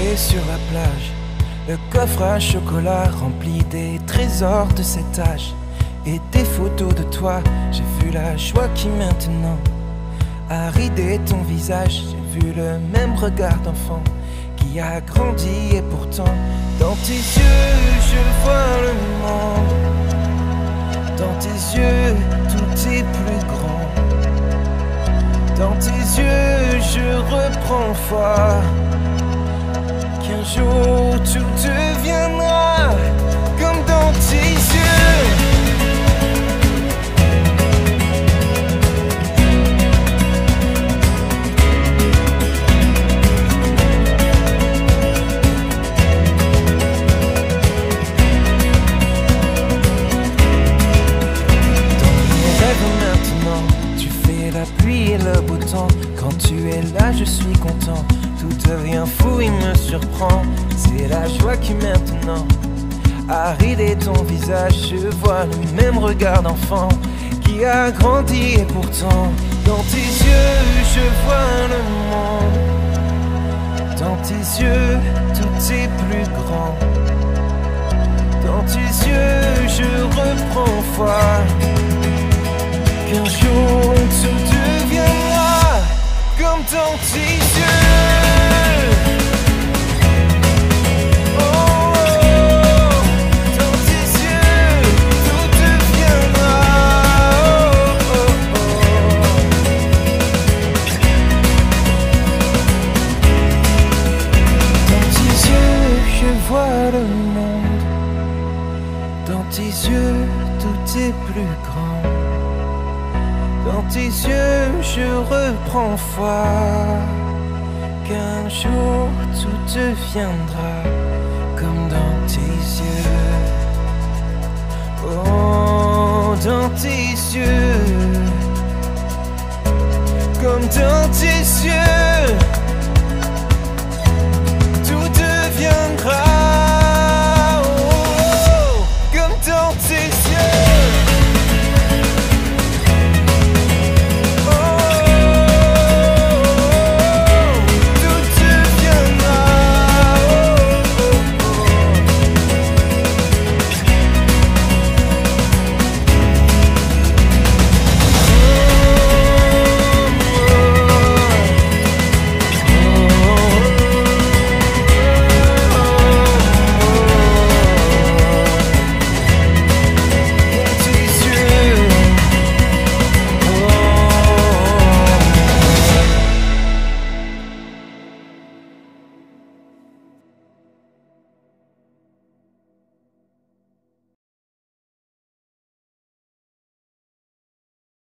Et sur la plage, le coffre à chocolat rempli des trésors de cet âge. Et des photos de toi, j'ai vu la joie qui maintenant a ridé ton visage. J'ai vu le même regard d'enfant qui a grandi et pourtant dans tes yeux je vois le monde. Dans tes yeux tout est plus grand. Dans tes yeux je reprends foi qu'un jour tout deviendra comme dans tes yeux. La pluie et le beau temps, quand tu es là je suis content. Tout devient fou, il me surprend. C'est la joie qui maintenant a ridé ton visage. Je vois le même regard d'enfant qui a grandi et pourtant dans tes yeux je vois le monde. Dans tes yeux tout est plus grand. Dans tes yeux je reprends foi qu'un jour tout deviendra comme dans tes yeux. Oh, oh, dans tes yeux tout deviendra. Oh, oh, oh. Dans tes yeux je vois le monde. Dans tes yeux tout est plus grand. Dans tes yeux je reprends foi qu'un jour tout deviendra comme dans tes yeux. Oh, dans tes yeux, comme dans tes yeux.